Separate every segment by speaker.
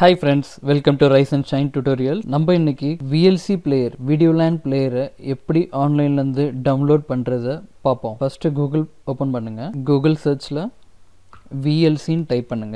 Speaker 1: Hi friends, welcome to Rise and Shine tutorial. நம்ம இன்னைக்கு VLC player, Videoland player எப்படி ஆன்லைன்ல இருந்து டவுன்லோட் பண்றத பாப்போம். First Google ஓபன் பண்ணுங்க. Google searchல VLC ன்னு டைப் பண்ணுங்க.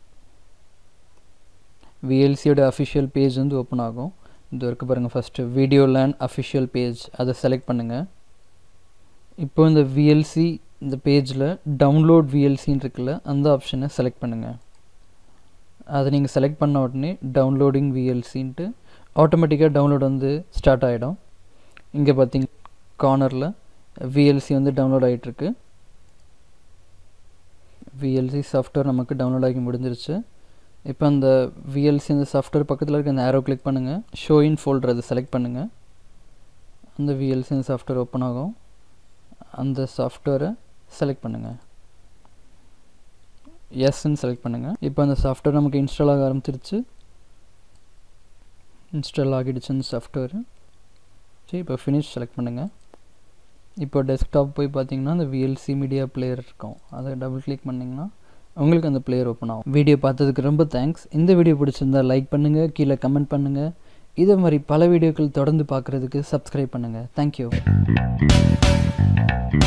Speaker 1: VLC ஓட official page வந்து ஓபன் ஆகும். இது இருக்கு பாருங்க. First Videoland official page அதை செலக்ட் பண்ணுங்க. இப்போ இந்த VLC இந்த பேஜ்ல டவுன்லோட் VLC ன்னு இருக்குல்ல அந்த ஆப்ஷனை செலக்ட் பண்ணுங்க. அதை நீங்கள் செலக்ட் பண்ண உடனே டவுன்லோடிங் VLCன்ட்டு ஆட்டோமேட்டிக்காக டவுன்லோட் வந்து ஸ்டார்ட் ஆகிடும். இங்கே பார்த்தீங்க கார்னரில் VLC வந்து டவுன்லோட் ஆகிட்டுருக்கு. VLC சாஃப்ட்வேர் நமக்கு டவுன்லோட் ஆகி முடிஞ்சிருச்சு. இப்போ அந்த VLC அந்த சாஃப்ட்வேர் பக்கத்தில் இருக்க அந்த ஆரோ கிளிக் பண்ணுங்கள். ஷோ இன் ஃபோல்டர் அதை செலக்ட் பண்ணுங்கள். அந்த VLC அந்த சாஃப்ட்வேர் ஓப்பன் ஆகும். அந்த சாஃப்ட்வேரை செலக்ட் பண்ணுங்கள். எஸ்ன்னு செலக்ட் பண்ணுங்கள். இப்போ அந்த சாஃப்ட்வேர் நமக்கு இன்ஸ்டால் ஆக ஆரம்பிச்சிருச்சு. இன்ஸ்டால் ஆகிடுச்சு அந்த சாஃப்ட்வேர். சரி, இப்போ ஃபினிஷ் செலக்ட் பண்ணுங்கள். இப்போ டெஸ்க்டாப் போய் பார்த்தீங்கன்னா அந்த VLC மீடியா பிளேயர் இருக்கும். அதை டபுள் கிளிக் பண்ணிங்கன்னா உங்களுக்கு அந்த பிளேயர் ஓப்பன் ஆகும். வீடியோ பார்த்ததுக்கு ரொம்ப தேங்க்ஸ். இந்த வீடியோ பிடிச்சிருந்தா லைக் பண்ணுங்கள், கீழே கமெண்ட் பண்ணுங்கள். இதே மாதிரி பல வீடியோக்கள் தொடர்ந்து பார்க்குறதுக்கு சப்ஸ்கிரைப் பண்ணுங்கள். தேங்க்யூ.